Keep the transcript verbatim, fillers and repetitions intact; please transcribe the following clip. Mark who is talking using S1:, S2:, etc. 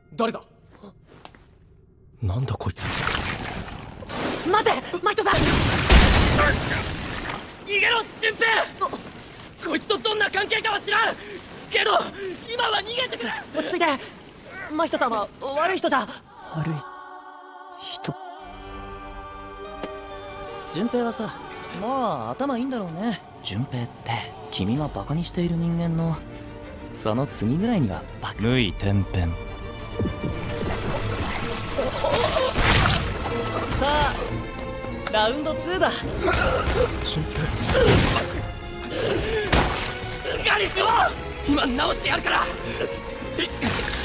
S1: 誰だ？なんだこいつ。
S2: 待て、真人さん。
S1: 逃げろ、順平。こいつとどんな関係かは知らんけど、今は逃げてくれ。
S2: 落ち着いて。真人さんは悪い人じゃ。
S3: 悪い人。順平はさ、まあ頭いいんだろうね。順平って君がバカにしている人間のその次ぐらいにはバカ。
S1: 無意転変。
S3: さあラウンドツーだ。
S1: 順平、しっかりしろ。今直してやるから。